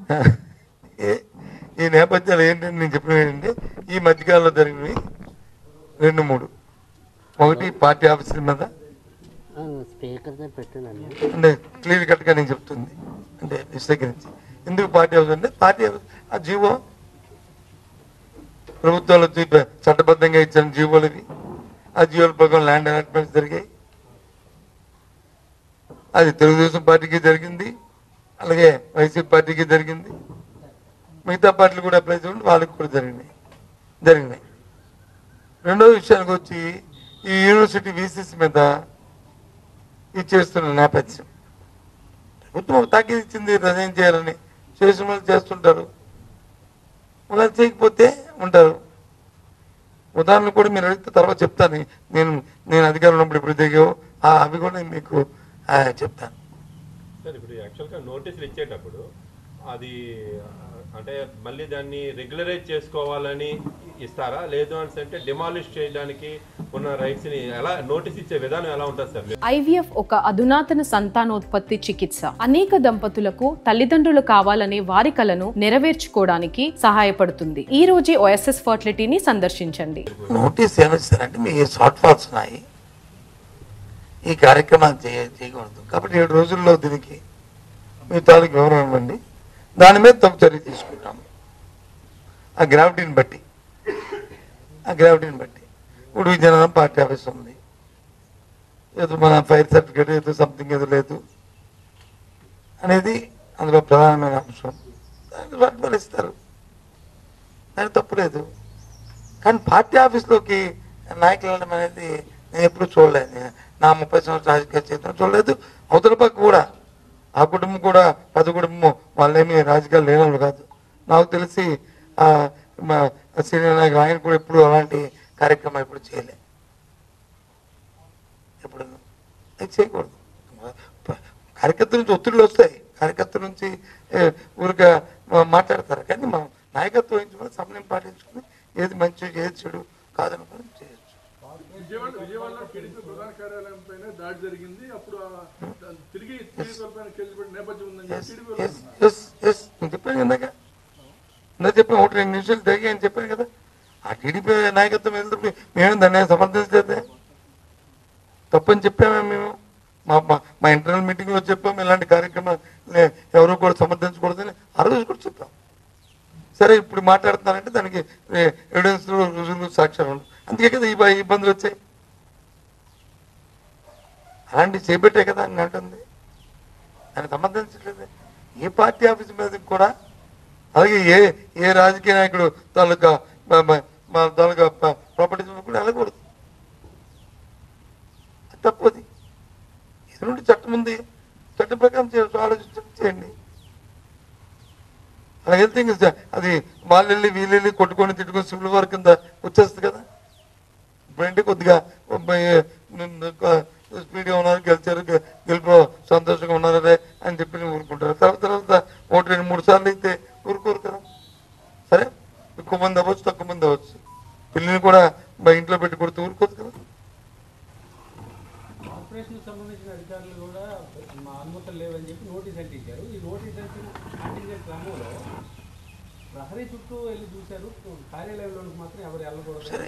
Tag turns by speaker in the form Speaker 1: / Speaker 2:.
Speaker 1: ఈ నేపథ్యాలు ఏంటంటే నేను చెప్పిన ఏంటంటే ఈ మధ్యకాలంలో జరిగినవి 2-3. ఒకటి పార్టీ ఆఫీసుల మీద అంటే క్లియర్ కట్గా నేను చెప్తుంది అంటే విశ్లేషించి ఎందుకు పార్టీ ఆఫీస్ అంటే పార్టీ ఆఫీస్ ఆ జీవో ప్రభుత్వాలు చట్టబద్ధంగా ఇచ్చిన జీవోలు ఇవి. ఆ జీవోల ప్రకారం ల్యాండ్ అలాట్మెంట్స్ జరిగాయి. అది తెలుగుదేశం పార్టీకి జరిగింది, అలాగే వైసీపీ పార్టీకి జరిగింది, మిగతా పార్టీలు కూడా అప్లై చేయండి, వాళ్ళకి కూడా జరిగినాయి. రెండో విషయానికి వచ్చి ఈ యూనివర్సిటీ వీసీసీ మీద ఇచ్చేస్తున్న నేపథ్యం ప్రభుత్వం తాకీదు ఇచ్చింది రిజైన్ చేయాలని చేసిన వాళ్ళు చేస్తుంటారు, వాళ్ళు చేయకపోతే ఉంటారు. ఉదాహరణలు కూడా మీరు అడిగితే తర్వాత చెప్తాను. నేను అధికారంలో ఉన్నప్పుడు ఇప్పుడు దిగావు అవి కూడా మీకు చెప్తాను.
Speaker 2: సార్ ఇప్పుడు యాక్చువల్గా నోటీసులు ఇచ్చేటప్పుడు అది అంటే మళ్ళీ దాన్ని రెగ్యులరైజ్ చేసుకోవాలని ఇస్తారా, లేదు అంటే డిమాలిష్ చేయడానికి ఉన్న రైట్స్ ని ఎలా నోటీస్ ఇచ్చే విధానం ఎలా ఉంటుంది సార్?
Speaker 3: ఐవీఎఫ్ ఒక అధునాతన సంతానోత్పత్తి చికిత్స. అనేక దంపతులకు తల్లిదండ్రులు కావాలనే వారి కలను నెరవేర్చుకోవడానికి సహాయపడుతుంది. ఈ రోజే ఓఎస్ఎస్ ఫర్టిలిటీని సందర్శించండి.
Speaker 1: నోటీస్ ఏమిస్తారంటే మీ షార్ట్ ఫాల్స్ ఉన్నాయి, ఈ కార్యక్రమాన్ని చేయకూడదు కాబట్టి 7 రోజుల్లో దీనికి మీ తాలూకు వివరం ఇవ్వండి, దాని మీద తప్పు చర్య తీసుకుంటాము. ఆ గ్రావిటీని బట్టి ఇప్పుడు విజయనగరం పార్టీ ఆఫీస్ ఉంది, ఏదో మన ఫైర్ సర్టిఫికేట్ ఏదో సంథింగ్ ఏదో లేదు అనేది అందులో ప్రధానమైన అంశం. దాన్ని వాళ్ళు ఇస్తారు, దానికి తప్పు లేదు. కానీ పార్టీ ఆఫీస్లోకి నాయకులు వెళ్ళడం అనేది నేను ఎప్పుడు చూడలేదు. నా 30 సంవత్సరాల రాజకీయ చరిత్ర చూడలేదు. అవతల పక్క కూడా ఆ కుటుంబం కూడా పెద్ద కుటుంబం, వాళ్ళేమి రాజకీయాలు లేని కాదు. నాకు తెలిసి సీనియర్ నాయకులు ఆయన కూడా ఎప్పుడు అలాంటి కార్యక్రమం ఎప్పుడు చేయలే, ఎప్పుడు అది చేయకూడదు. కార్యకర్తల నుంచి ఒత్తిళ్ళు వస్తాయి, కార్యకర్తల నుంచి ఊరిగా మాట్లాడతారు. కానీ మనం నాయకత్వం వహించుకొని సమయం పాటించుకొని ఏది మంచి ఏది చెడు కాదనుకొని చేయొచ్చు.
Speaker 4: విజయవాడలో టీడీపీ ప్రధాన కార్యాలయం పైన దాడి జరిగింది, అప్పుడు తిరిగి నేపథ్యం ఉందని
Speaker 1: చెప్పాను ఇందాక చెప్పాను 1-2 నిమిషాలు జరిగాయని చెప్పాను కదా. ఆ టీడీపీ నాయకత్వం వెళ్తే మేము దాన్ని సమర్థించలేదే, తప్పని చెప్పామే. మేము మా ఇంటర్నల్ మీటింగ్లో చెప్పాము ఇలాంటి కార్యక్రమాలు ఎవరు కూడా సమర్థించకూడదని ఆ రోజు కూడా చెప్పాం. సరే ఇప్పుడు మాట్లాడుతున్నారంటే దానికి ఎవిడెన్స్ రుజువులు సాక్ష్యాలు ఉండవు, అందుకే కదా ఈ ఇబ్బందులు వచ్చాయి. అలాంటివి చేపట్టే కదా అని అంటుంది, దాన్ని సమర్థించట్లేదు. ఏ పార్టీ ఆఫీస్ మీద కూడా అలాగే ఏ రాజకీయ నాయకుడు తాలూకా ప్రాపర్టీస్ కూడా వెళ్ళకూడదు, తప్పది. ఇది నుండి చట్టం ఉంది, చట్టం ప్రకారం ఆలోచించండి. అలా వెళ్తే ఇంకా అది వాళ్ళు వెళ్ళి వీళ్ళు వెళ్ళి కొట్టుకొని తిట్టుకొని సివిల్ వార్ కింద వచ్చేస్తుంది కదా. ఇప్పుడంటే కొద్దిగా స్పీడ్గా ఉన్నారు, గెలుపు సంతోషంగా ఉన్నారే అని చెప్పి ఊరుకుంటారు. తర్వాత 1-2-3 సార్లు అయితే ఊరుకోరు కదా. సరే ఎక్కువ మంది అవ్వచ్చు, తక్కువ మంది అవ్వచ్చు, పిల్లల్ని కూడా ఇంట్లో పెట్టి కొడుతూ ఊరుకోదు కదా.
Speaker 5: కార్పొరేషన్ సంబంధించిన అధికారులు కూడా మా అనుమతులు లేవని చెప్పి నోటీస్ అంటించారు. ఈ నోటీస్ అంటించే క్రమంలో ప్రహరీ చుట్టూ వెళ్ళి చూశారు, కార్యాలయంలోకి మాత్రం ఎవరు వెళ్ళకూడదు.